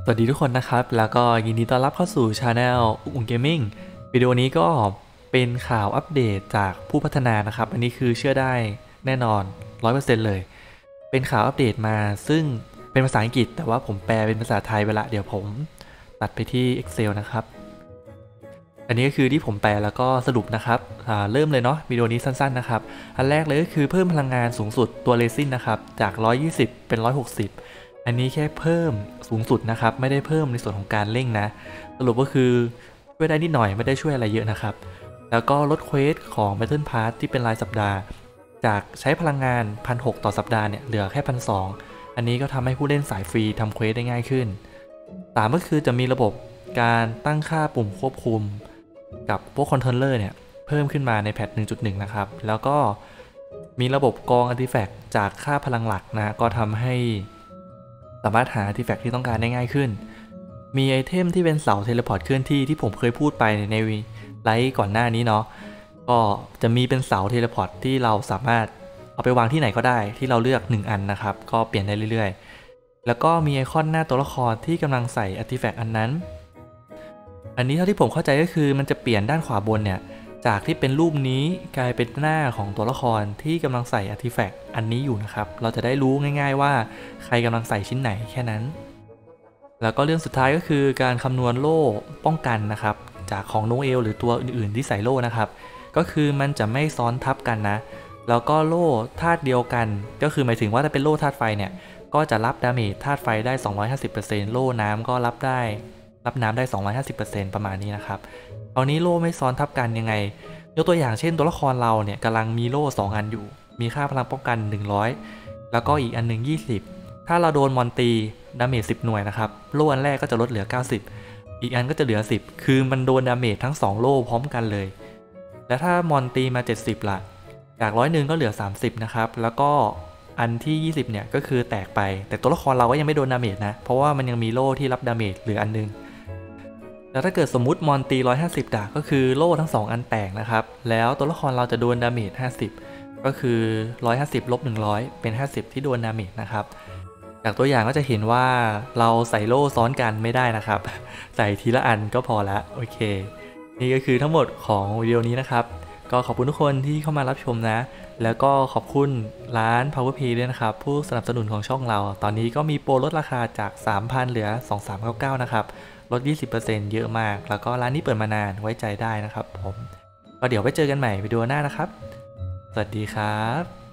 สวัสดีทุกคนนะครับแล้วก็ยินดีต้อนรับเข้าสู่ช anel อุ๋งเกมมิ่งวิดีโอนี้ก็เป็นข่าวอัปเดตจากผู้พัฒนานะครับอันนี้คือเชื่อได้แน่นอน 100% เลยเป็นข่าวอัปเดตมาซึ่งเป็นภาษาอังกฤษแต่ว่าผมแปลเป็นภาษาไทยไปละเดี๋ยวผมตัดไปที่ Excel นะครับอันนี้ก็คือที่ผมแปลแล้วก็สรุปนะครับเริ่มเลยเนาะวิดีโอนี้สั้นๆนะครับอันแรกเลยก็คือเพิ่มพลังงานสูงสุดตัวเรซินนะครับจาก120เป็น160อันนี้แค่เพิ่มสูงสุดนะครับไม่ได้เพิ่มในส่วนของการเร่งนะสรุปก็คือช่วยได้นิดหน่อยไม่ได้ช่วยอะไรเยอะนะครับแล้วก็ลดเควสของ Battle Pass ที่เป็นรายสัปดาห์จากใช้พลังงาน 1,600 ต่อสัปดาห์เนี่ยเหลือแค่ 1,200อันนี้ก็ทำให้ผู้เล่นสายฟรีทำเควสได้ง่ายขึ้น3ก็คือจะมีระบบการตั้งค่าปุ่มควบคุมกับพวกคอนโทรลเลอร์เนี่ยเพิ่มขึ้นมาในแพท 1.1 นะครับแล้วก็มีระบบกรองอาร์ติแฟกต์จากค่าพลังหลักนะก็ทำให้สามารถหาอาร์ติแฟกต์ที่ต้องการได้ง่ายขึ้นมีไอเทมที่เป็นเสาเทเลพอร์ตเคลื่อนที่ที่ผมเคยพูดไปในไลฟ์ก่อนหน้านี้เนาะก็จะมีเป็นเสาเทเลพอร์ตที่เราสามารถเอาไปวางที่ไหนก็ได้ที่เราเลือก1อันนะครับก็เปลี่ยนได้เรื่อยๆแล้วก็มีไอคอนหน้าตัวละครที่กำลังใส่อาร์ติแฟกต์อันนั้นอันนี้เท่าที่ผมเข้าใจก็คือมันจะเปลี่ยนด้านขวาบนเนี่ยจากที่เป็นรูปนี้กลายเป็นหน้าของตัวละครที่กำลังใส่อาร์ติแฟกต์อันนี้อยู่นะครับเราจะได้รู้ง่ายๆว่าใครกำลังใส่ชิ้นไหนแค่นั้นแล้วก็เรื่องสุดท้ายก็คือการคำนวณโล่ป้องกันนะครับจากของโนเอลหรือตัวอื่นๆที่ใส่โล่นะครับก็คือมันจะไม่ซ้อนทับกันนะแล้วก็โล่ธาตุเดียวกันก็คือหมายถึงว่าถ้าเป็นโล่ธาตุไฟเนี่ยก็จะรับดาเมจธาตุไฟได้ 250% โล่น้ำก็รับน้ำได้ 250% ประมาณนี้นะครับตอนนี้โล่ไม่ซ้อนทับกันยังไงยกตัวอย่างเช่นตัวละครเราเนี่ยกำลังมีโล่2อันอยู่มีค่าพลังป้องกัน100แล้วก็อีกอันหนึ่ง20ถ้าเราโดนมอนตีดาเมจ10หน่วยนะครับโล่อันแรกก็จะลดเหลือ90อีกอันก็จะเหลือ10คือมันโดนดาเมจทั้ง2โล่พร้อมกันเลยและถ้ามอนตีมา70ล่ะจาก100ก็เหลือ30นะครับแล้วก็อันที่20เนี่ยก็คือแตกไปแต่ตัวละครเราก็ยังไม่โดนดาเมจนะเพราะว่ามันยังมีโล่ที่รับดาเมจเหลืออันนึงแล้วถ้าเกิดสมมุติมอนตี150ก็คือโล่ทั้ง2อันแตกนะครับแล้วตัวละครเราจะโดนดาเมจ50ก็คือ150ลบ100เป็น50ที่โดนดาเมจนะครับจากตัวอย่างก็จะเห็นว่าเราใส่โล่ซ้อนกันไม่ได้นะครับใส่ทีละอันก็พอละโอเคนี่ก็คือทั้งหมดของวิดีโอนี้นะครับก็ขอบคุณทุกคนที่เข้ามารับชมนะแล้วก็ขอบคุณร้าน PowerPay ด้วยนะครับผู้สนับสนุนของช่องเราตอนนี้ก็มีโปรลดราคาจาก 3,000 เหลือ 2399 นะครับลด 20% เยอะมากแล้วก็ร้านนี้เปิดมานานไว้ใจได้นะครับผมก็เดี๋ยวไว้เจอกันใหม่วิดีโอหน้านะครับสวัสดีครับ